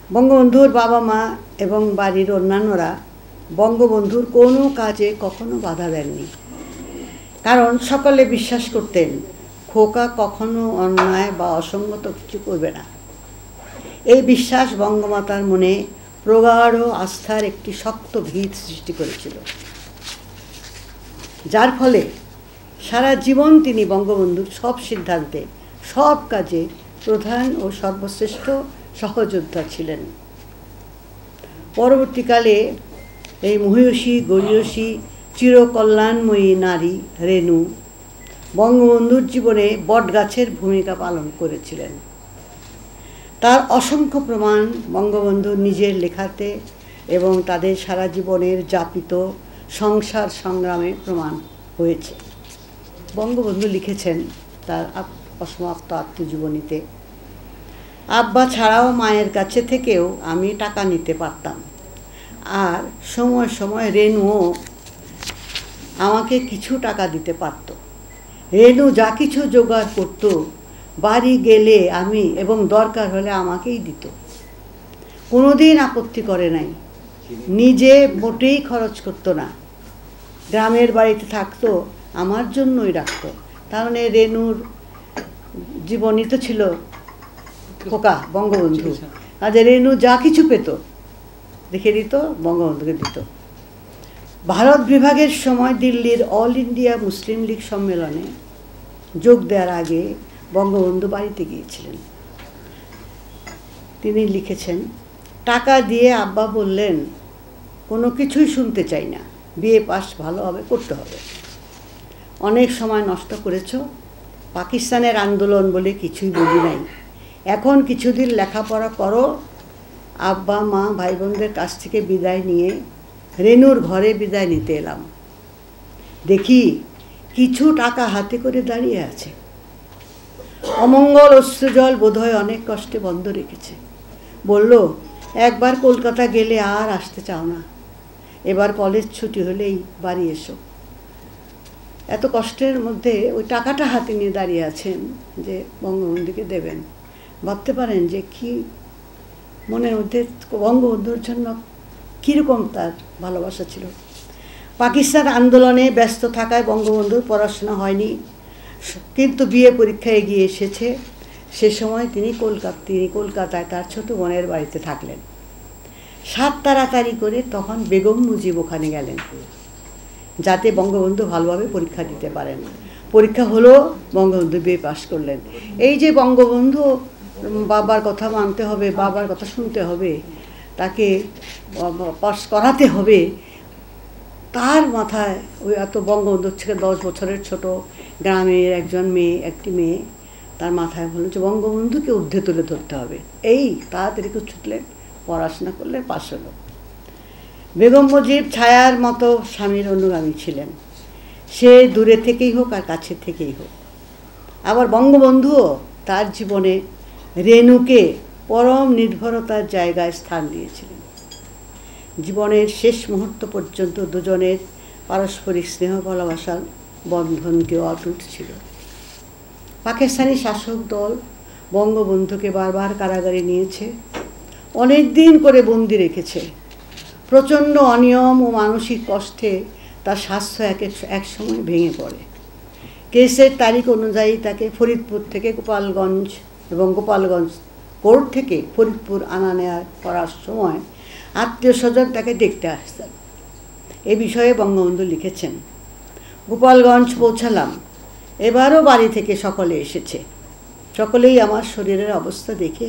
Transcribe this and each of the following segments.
বঙ্গবন্ধুর বাবা মা এবং বাড়ির অন্যান্যরা বঙ্গবন্ধুর কোনো কাজে কখনো বাধা দেননি, কারণ সকলে বিশ্বাস করতেন খোকা কখনো অন্যায় বা অসঙ্গত কিছু করবে না। এই বিশ্বাস বঙ্গমাতার মনে প্রগাঢ় আস্থার একটি শক্ত ভিত সৃষ্টি করেছিল, যার ফলে সারা জীবন তিনি বঙ্গবন্ধুর সব সিদ্ধান্তে, সব কাজে প্রধান ও সর্বশ্রেষ্ঠ সহযোদ্ধা ছিলেন। পরবর্তীকালে এই মহীয়সী গরীয়সী চিরকল্যাণময়ী নারী রেণু বঙ্গবন্ধুর জীবনে বটগাছের ভূমিকা পালন করেছিলেন। তার অসংখ্য প্রমাণ বঙ্গবন্ধু নিজের লেখাতে এবং তাদের সারা জীবনের যাপিত সংসার সংগ্রামে প্রমাণ হয়েছে। বঙ্গবন্ধু লিখেছেন তার অসমাপ্ত আত্মজীবনীতে, আব্বা ছাড়াও মায়ের কাছে থেকেও আমি টাকা নিতে পারতাম, আর সময় সময় রেণুও আমাকে কিছু টাকা দিতে পারত। রেণু যা কিছু জোগাড় করত বাড়ি গেলে আমি এবং দরকার হলে আমাকেই দিত। কোনোদিন আপত্তি করে নাই, নিজে মোটেই খরচ করতো না, গ্রামের বাড়িতে থাকতো, আমার জন্যই রাখতো। তার মানে রেণুর জীবনই তো ছিল খোকা বঙ্গবন্ধু, আর রেণু যা কিছু পেত রেখে দিত, বঙ্গবন্ধুকে দিত। ভারত বিভাগের সময় দিল্লির অল ইন্ডিয়া মুসলিম লীগ সম্মেলনে যোগ দেওয়ার আগে বঙ্গবন্ধু বাড়িতে গিয়েছিলেন। তিনি লিখেছেন, টাকা দিয়ে আব্বা বললেন, কোনো কিছুই শুনতে চাই না, বিএ পাস ভালোভাবে করতে হবে। অনেক সময় নষ্ট করেছ, পাকিস্তানের আন্দোলন বলে কিছুই বুঝি নাই, এখন কিছুদিন লেখাপড়া করো। আব্বা মা ভাই বোনদের কাছ থেকে বিদায় নিয়ে রেণুর ঘরে বিদায় নিতে এলাম, দেখি কিছু টাকা হাতে করে দাঁড়িয়ে আছে। অমঙ্গল অশ্রুজল বোধহয় অনেক কষ্টে বন্ধ রেখেছে। বলল, একবার কলকাতা গেলে আর আসতে চাও না, এবার কলেজ ছুটি হলেই বাড়ি এসো। এত কষ্টের মধ্যে ওই টাকাটা হাতে নিয়ে দাঁড়িয়ে আছেন যে বঙ্গবন্ধুকে দেবেন। ভাবতে পারেন যে কি মনের মধ্যে বঙ্গবন্ধুর জন্য কীরকম তার ভালোবাসা ছিল। পাকিস্তান আন্দোলনে ব্যস্ত থাকায় বঙ্গবন্ধুর পড়াশোনা হয়নি, কিন্তু বিএ পরীক্ষা এগিয়ে এসেছে। সে সময় তিনি কলকাতায় তার ছোট বোনের বাড়িতে থাকলেন। 7 তাড়াতাড়ি করে তখন বেগম মুজিব ওখানে গেলেন, যাতে বঙ্গবন্ধু ভালোভাবে পরীক্ষা দিতে পারেন। পরীক্ষা হলো, বঙ্গবন্ধু বিএ পাশ করলেন। এই যে বঙ্গবন্ধু বাবার কথা মানতে হবে, বাবার কথা শুনতে হবে, তাকে পাশ করাতে হবে, তার মাথায় ওই এত বঙ্গবন্ধুর থেকে 10 বছরের ছোট গ্রামের একটি মেয়ে, তার মাথায় হলো যে বঙ্গবন্ধুকে ঊর্ধ্বে তুলে ধরতে হবে। এই তাড়াতাড়ি করে ছুটলেন, পড়াশোনা করলেন, পাশ হলো। বেগম মুজিব ছায়ার মতো স্বামীর অনুগামী ছিলেন, সে দূরে থেকেই হোক আর কাছে থেকেই হোক। আবার বঙ্গবন্ধুও তার জীবনে রেণুকে পরম নির্ভরতার জায়গায় স্থান দিয়েছিলেন। জীবনের শেষ মুহূর্ত পর্যন্ত দুজনের পারস্পরিক স্নেহ ভালোবাসার বন্ধনকেও অটুট ছিল। পাকিস্তানি শাসক দল বঙ্গবন্ধুকে বারবার কারাগারে নিয়েছে, অনেক দিন করে বন্দি রেখেছে। প্রচণ্ড অনিয়ম ও মানসিক কষ্টে তার স্বাস্থ্য এক সময় ভেঙে পড়ে। কেসের তারিখ অনুযায়ী তাকে ফরিদপুর থেকে গোপালগঞ্জ এবং গোপালগঞ্জ কোর্ট থেকে ফরিদপুর আনা নেওয়া করার সময় আত্মীয় স্বজন তাকে দেখতে আসতেন। এ বিষয়ে বঙ্গবন্ধু লিখেছেন, গোপালগঞ্জ পৌঁছালাম, এবারও বাড়ি থেকে সকলে এসেছে। সকলেই আমার শরীরের অবস্থা দেখে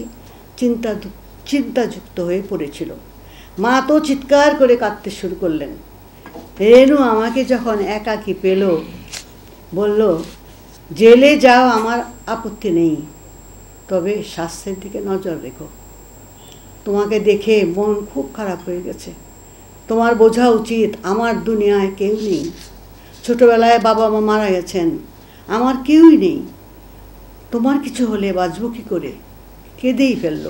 চিন্তাযুক্ত হয়ে পড়েছিল। মা তো চিৎকার করে কাঁদতে শুরু করলেন। রেণু আমাকে যখন একাকী পেল, বলল, জেলে যাও, আমার আপত্তি নেই, তবে স্বাস্থ্যের দিকে নজর রেখো। তোমাকে দেখে মন খুব খারাপ হয়ে গেছে। তোমার বোঝা উচিত আমার দুনিয়ায় কেউ নেই। ছোটবেলায় বাবা মা মারা গেছেন, আমার কেউই নেই। তোমার কিছু হলে বাঁচব কী করে? কেঁদেই ফেলল।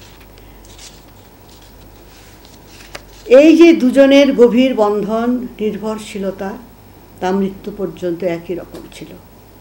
এই যে দুজনের গভীর বন্ধন, নির্ভরশীলতা, তা মৃত্যু পর্যন্ত একই রকম ছিল।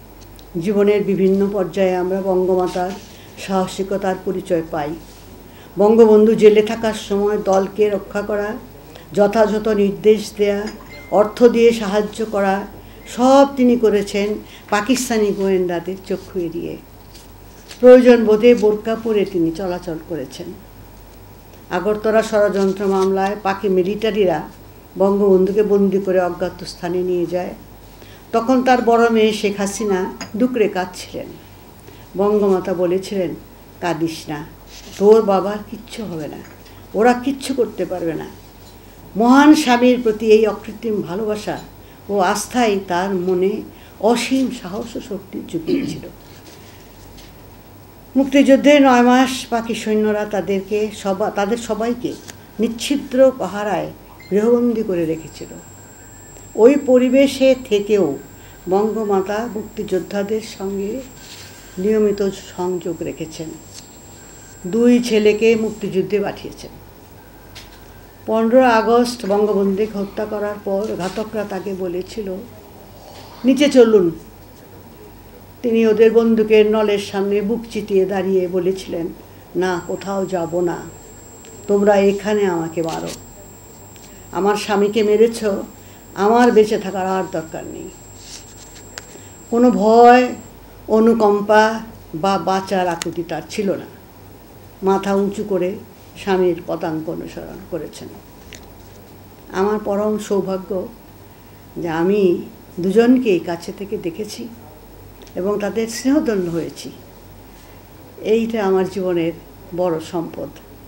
জীবনের বিভিন্ন পর্যায়ে আমরা বঙ্গমাতার সাহসিকতার পরিচয় পাই। বঙ্গবন্ধু জেলে থাকার সময় দলকে রক্ষা করা, যথাযথ নির্দেশ দেয়া, অর্থ দিয়ে সাহায্য করা, সব তিনি করেছেন পাকিস্তানি গোয়েন্দাদের চক্ষু এড়িয়ে। প্রয়োজন বোধে বোরকা পরে তিনি চলাচল করেছেন। আগরতলা ষড়যন্ত্র মামলায় পাকি মিলিটারিরা বঙ্গবন্ধুকে বন্দি করে অজ্ঞাত স্থানে নিয়ে যায়। তখন তার বড় মেয়ে শেখ হাসিনা দুকড়ে কাঁদছিলেন। বঙ্গমাতা বলেছিলেন, কাঁদিস না, তোর বাবার কিচ্ছু হবে না, ওরা কিচ্ছু করতে পারবে না। মহান স্বামীর প্রতি এই অকৃত্রিম ভালোবাসা ও আস্থাই তার মনে অসীম সাহস ও শক্তি জুগিয়েছিল। মুক্তিযুদ্ধে 9 মাস পাকি সৈন্যরা তাদের সবাইকে নিচ্ছিদ্র পাহারায় গৃহবন্দী করে রেখেছিল। ওই পরিবেশে থেকেও বঙ্গমাতা মুক্তিযোদ্ধাদের সঙ্গে নিয়মিত সংযোগ রেখেছেন। 2 ছেলেকে মুক্তিযুদ্ধে পাঠিয়েছেন। 15 আগস্ট বঙ্গবন্ধুকে হত্যা করার পর ঘাতকরা তাকে বলেছিল, নিচে চলুন। তিনি ওদের বন্দুকের নলের সামনে বুক চিতিয়ে দাঁড়িয়ে বলেছিলেন, না, কোথাও যাব না, তোমরা এখানে আমাকে মারো। আমার স্বামীকে মেরেছ, আমার বেঁচে থাকার আর দরকার নেই। কোনো ভয়, অনুকম্পা বা বাঁচার আকুতি তার ছিল না। মাথা উঁচু করে স্বামীর পদাঙ্ক অনুসরণ করেছেন। আমার পরম সৌভাগ্য যে আমি দুজনকেই কাছে থেকে দেখেছি এবং তাদের স্নেহধন্য হয়েছি। এইটা আমার জীবনের বড় সম্পদ।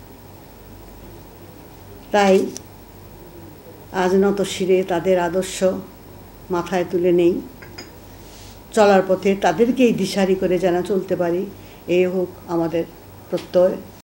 তাই আজ নত শিরে তাদের আদর্শ মাথায় তুলে নেই। চলার পথে তাদেরকেই দিশারি করে যেন চলতে পারি, এই হোক আমাদের প্রত্যয়।